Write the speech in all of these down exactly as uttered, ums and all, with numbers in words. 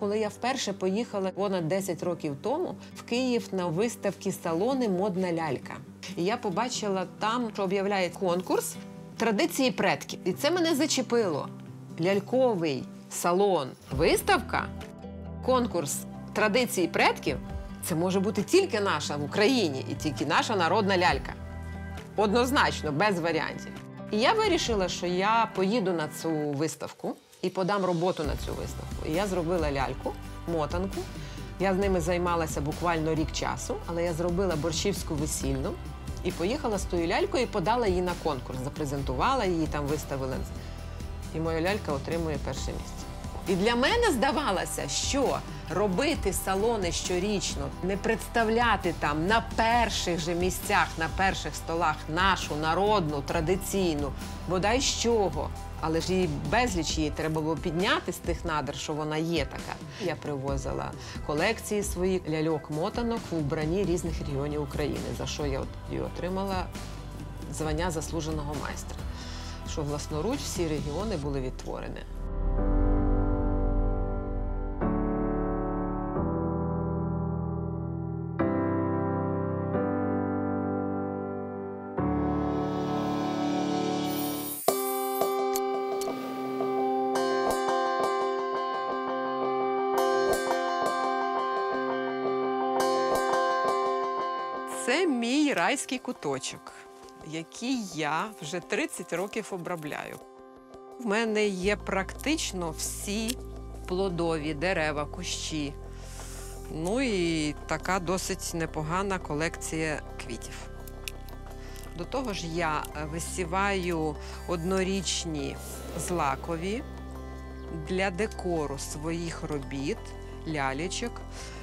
коли я вперше поїхала понад десять років тому в Київ на виставки салони «Модна лялька». І я побачила там, що об'являє конкурс «Традиції предків». І це мене зачепило. Ляльковий салон, виставка, конкурс «Традиції предків» – це може бути тільки наша в Україні і тільки наша народна лялька. Однозначно, без варіантів. І я вирішила, що я поїду на цю виставку і подам роботу на цю виставку. І я зробила ляльку, мотанку. Я з ними займалася буквально рік часу, але я зробила борщівську весільну і поїхала з тою лялькою і подала її на конкурс. Запрезентувала її, там виставили. І моя лялька отримує перше місце. І для мене здавалося, що робити салони щорічно, не представляти там на перших же місцях, на перших столах нашу народну, традиційну, бодай з чого. Але ж її безліч, її треба було підняти з тих надр, що вона є така. Я привозила колекції своїх ляльок-мотанок в убранні різних регіонів України, за що я і отримала звання заслуженого майстра. Що власноруч всі регіони були відтворені. Це мій райський куточок, який я вже тридцять років обробляю. В мене є практично всі плодові дерева, кущі. Ну і така досить непогана колекція квітів. До того ж я висіваю однорічні злакові для декору своїх робіт, лялечок,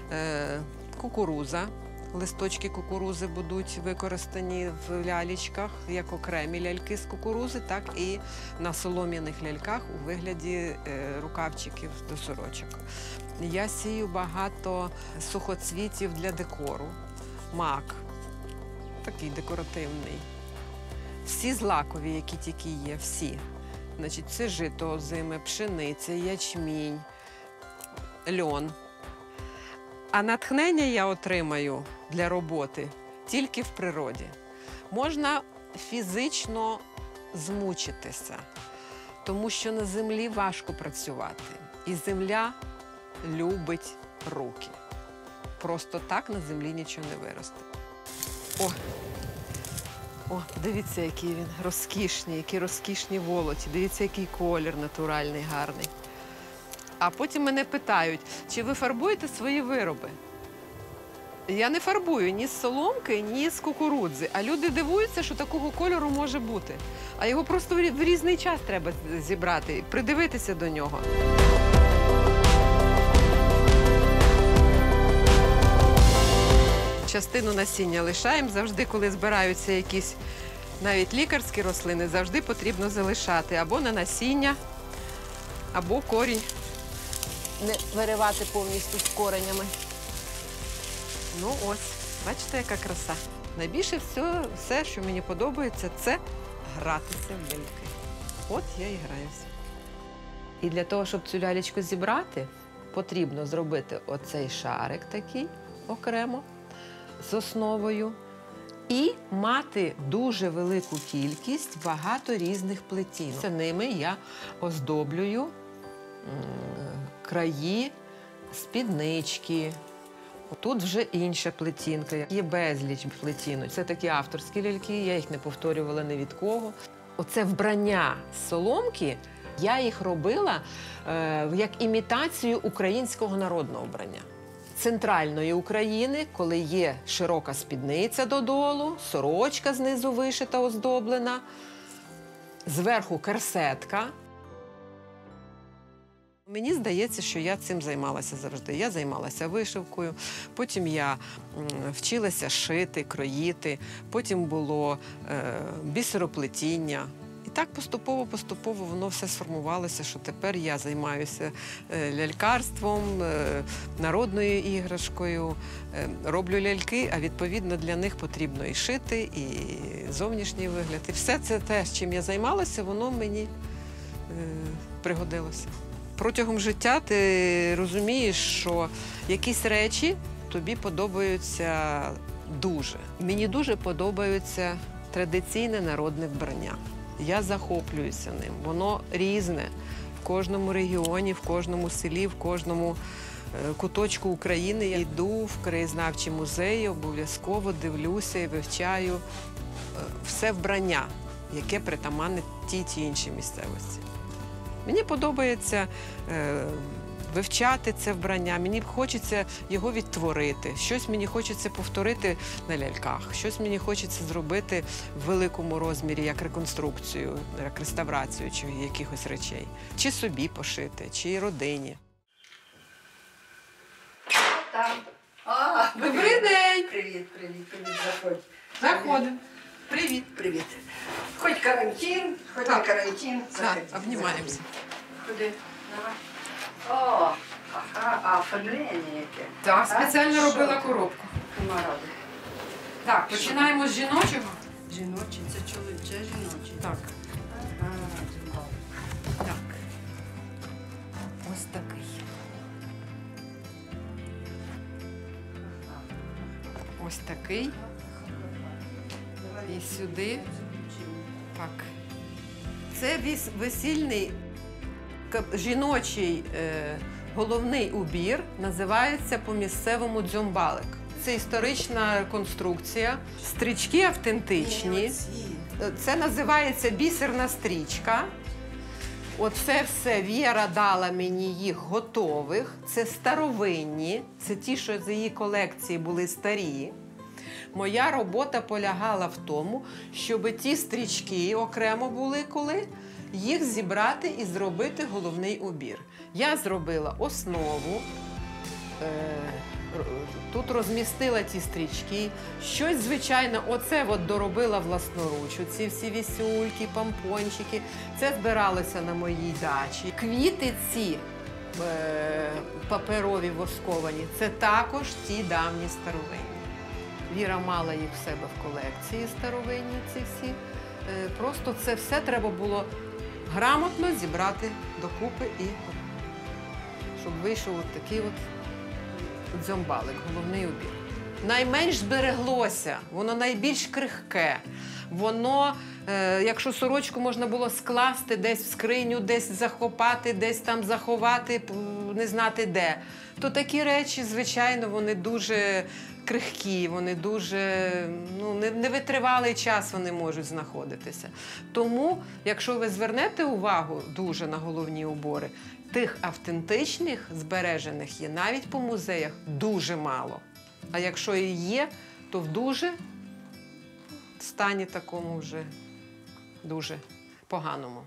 кукурудза. Листочки кукурузи будуть використані в лялечках, як окремі ляльки з кукурузи, так і на солом'яних ляльках у вигляді е, рукавчиків до сорочок. Я сію багато сухоцвітів для декору. Мак, такий декоративний. Всі злакові, які тільки є, всі. Значить, це жито озиме, пшениця, ячмінь, льон. А натхнення я отримаю для роботи тільки в природі. Можна фізично змучитися, тому що на землі важко працювати. І земля любить руки. Просто так на землі нічого не виросте. О, О, дивіться, який він розкішний, які розкішні волоті. Дивіться, який колір натуральний, гарний. А потім мене питають, чи ви фарбуєте свої вироби? Я не фарбую ні з соломки, ні з кукурудзи. А люди дивуються, що такого кольору може бути. А його просто в різний час треба зібрати, придивитися до нього. Частину насіння лишаємо. Завжди, коли збираються якісь навіть лікарські рослини, завжди потрібно залишати або на насіння, або корінь. Не виривати повністю з коренями. Ну ось, бачите, яка краса. Найбільше все, все, що мені подобається, це гратися в ляльки. От я і граюся. І для того, щоб цю лялечку зібрати, потрібно зробити оцей шарик такий окремо з основою і мати дуже велику кількість, багато різних плетінок. Ними я оздоблюю краї спіднички. Тут вже інша плетінка. Є безліч плетінок. Це такі авторські ляльки, я їх не повторювала ні від кого. Оце вбрання з соломки, я їх робила е, як імітацію українського народного вбрання. Центральної України, коли є широка спідниця додолу, сорочка знизу вишита, оздоблена, зверху корсетка. Мені здається, що я цим займалася завжди. Я займалася вишивкою, потім я вчилася шити, кроїти, потім було е, бісероплетіння. І так поступово-поступово воно все сформувалося, що тепер я займаюся е, лялькарством, е, народною іграшкою, е, роблю ляльки, а відповідно для них потрібно і шити, і зовнішній вигляд. І все це те, чим я займалася, воно мені е, пригодилося. Протягом життя ти розумієш, що якісь речі тобі подобаються дуже. Мені дуже подобається традиційне народне вбрання. Я захоплююся ним. Воно різне в кожному регіоні, в кожному селі, в кожному куточку України. Я йду в краєзнавчі музеї, обов'язково дивлюся і вивчаю все вбрання, яке притаманне тій чи іншій місцевості. Мені подобається е, вивчати це вбрання, мені хочеться його відтворити, щось мені хочеться повторити на ляльках, щось мені хочеться зробити в великому розмірі, як реконструкцію, як реставрацію чи якихось речей. Чи собі пошити, чи родині. Там. А, Добрий день! Привіт, привіт, привіт, заходь. Заходимо. Привіт. Привіт. Хоч карантин, хоч не Так. карантин. Так, обнімаємося. Куди? Давай. О, ага, а оформлення яке. Так, А? спеціально Що? робила коробку. Комаради. Так, починаємо з жіночого. Жіночі, це чоловіче, жіночі. Так. Ага, жіночі. Так. Ось такий. Ось такий. І сюди. Так. Це віс- весільний кап- жіночий е, головний убір, називається по-місцевому дзьомбалик. Це історична конструкція, стрічки автентичні. Це називається бісерна стрічка. Оце все Віра дала мені їх готових. Це старовинні, це ті, що з її колекції були старі. Моя робота полягала в тому, щоб ті стрічки окремо були коли, їх зібрати і зробити головний убір. Я зробила основу, е, тут розмістила ті стрічки, щось, звичайно, оце от доробила власноруч, ці всі вісюльки, помпончики, це збиралося на моїй дачі. Квіти ці е, паперові восковані, це також ті давні старовинні. Віра мала їх в себе в колекції старовинні ці всі. Е, Просто це все треба було грамотно зібрати докупи і щоб вийшов от такий от дзьомбалик, головний убір. Найменш збереглося, воно найбільш крихке. Воно, е, якщо сорочку можна було скласти десь в скриню, десь захопати, десь там заховати, п- не знати де, то такі речі, звичайно, вони дуже крихкі, вони дуже, ну, не- невитривалий час вони можуть знаходитися. Тому, якщо ви звернете увагу дуже на головні убори, тих автентичних, збережених є навіть по музеях дуже мало. А якщо і є, то в дуже стані такому вже дуже поганому.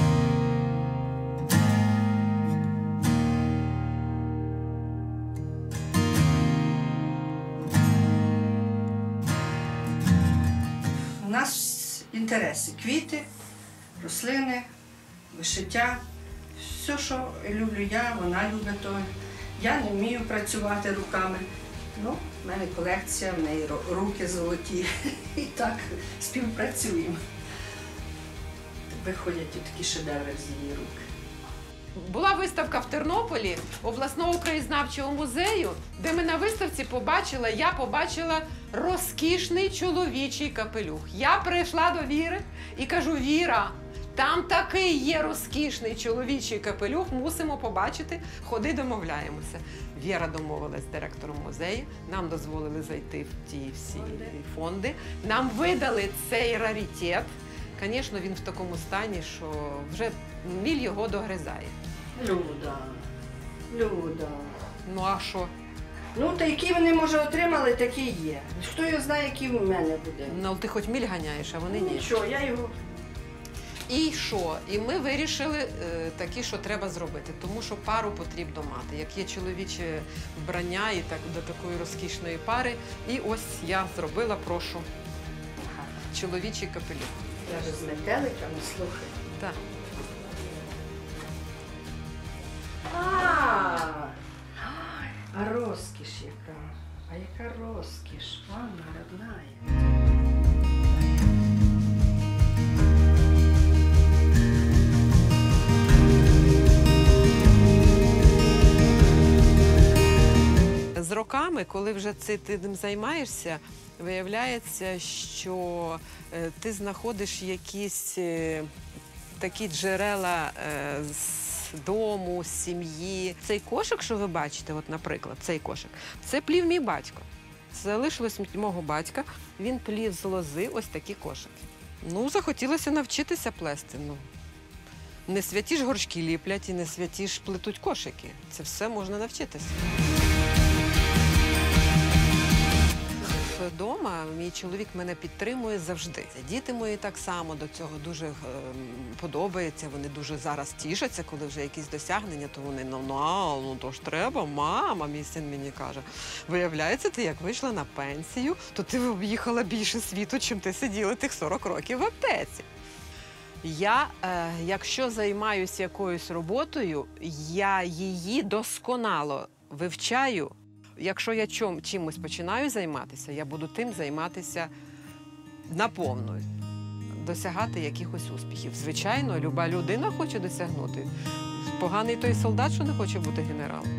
У нас інтереси. Квіти, рослини, вишиття. Все, що люблю я, вона любить то. Я не вмію працювати руками. Ну, в мене колекція, в неї ро- руки золоті. І так співпрацюємо. Виходять і такі шедеври з її рук. Була виставка в Тернополі обласного краєзнавчого музею, де ми на виставці побачила, я побачила розкішний чоловічий капелюх. Я прийшла до Віри і кажу: Віра, там такий є розкішний чоловічий капелюх, мусимо побачити, ходи, домовляємося. Віра домовилась з директором музею, нам дозволили зайти в ті всі фонди, нам видали цей раритет. Звісно, він в такому стані, що вже міль його догризає. Люда, Люда. Ну а що? Ну, та які вони, може, отримали, такі є. Хто його знає, який у мене буде. Ну, ти хоч міль ганяєш, а вони ні. Нічого, я його... І що? І ми вирішили е, такі, що треба зробити, тому що пару потрібно мати. Як є чоловіче вбрання і так до такої розкішної пари. І ось я зробила, прошу, чоловічий капелюх. Даже з метеликами, слухай. Так. А, а розкіш яка. А яка розкіш. Ванна родная. роками, коли вже це, ти ним займаєшся, виявляється, що е, ти знаходиш якісь е, такі джерела е, з дому, з сім'ї. Цей кошик, що ви бачите, от, наприклад, цей кошик, це плів мій батько. Залишилось від мого батька, він плів з лози ось такі кошики. Ну, захотілося навчитися плести. Ну, не святі ж горшки ліплять і не святі ж плетуть кошики. Це все можна навчитися. Вдома мій чоловік мене підтримує завжди. Діти мої так само до цього дуже е, подобається. Вони дуже зараз тішаться, коли вже якісь досягнення, то вони ну, ну, ну то ж треба, мама, мій син мені каже. Виявляється, ти як вийшла на пенсію, то ти об'їхала більше світу, чим ти сиділа тих сорок років в аптеці. Я, е, якщо займаюся якоюсь роботою, я її досконало вивчаю. Якщо я чом, чимось починаю займатися, я буду тим займатися наповну, досягати якихось успіхів. Звичайно, люба людина хоче досягнути. Поганий той солдат, що не хоче бути генералом.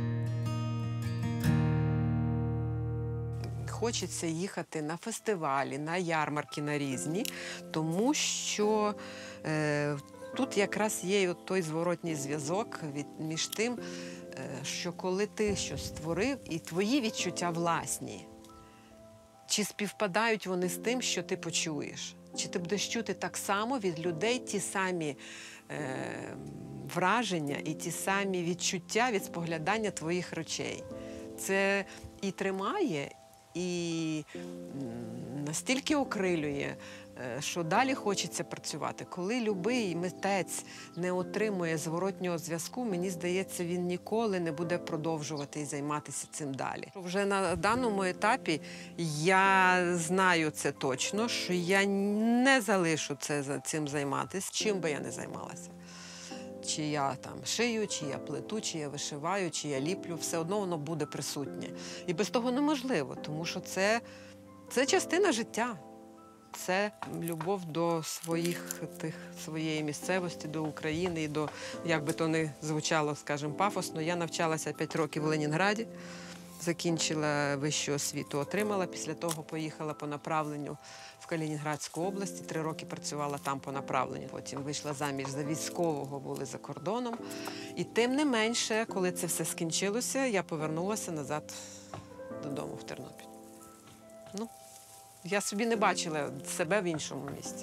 Хочеться їхати на фестивалі, на ярмарки, на різні, тому що е, тут якраз є той зворотній зв'язок від, між тим, що коли ти щось створив, і твої відчуття власні, чи співпадають вони з тим, що ти почуєш? Чи ти будеш чути так само від людей ті самі е, враження і ті самі відчуття від споглядання твоїх речей? Це і тримає, і настільки окрилює, що далі хочеться працювати. Коли любий митець не отримує зворотнього зв'язку, мені здається, він ніколи не буде продовжувати і займатися цим далі. Вже на даному етапі я знаю це точно, що я не залишу це, цим займатися, чим би я не займалася. Чи я там шию, чи я плету, чи я вишиваю, чи я ліплю, все одно воно буде присутнє. І без того неможливо, тому що це, це частина життя. Це любов до своїх, тих, своєї місцевості, до України і до, як би то не звучало, скажімо, пафосно. Я навчалася п'ять років в Ленінграді, закінчила вищу освіту, отримала. Після того поїхала по направленню в Калінінградську область, три роки працювала там по направленню. Потім вийшла заміж за військового, були за кордоном. І тим не менше, коли це все скінчилося, я повернулася назад додому в Тернопіль. Ну, я собі не бачила себе в іншому місці.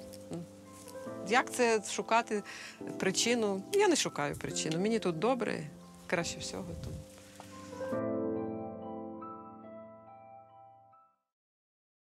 Як це шукати причину? Я не шукаю причину. Мені тут добре, краще всього тут.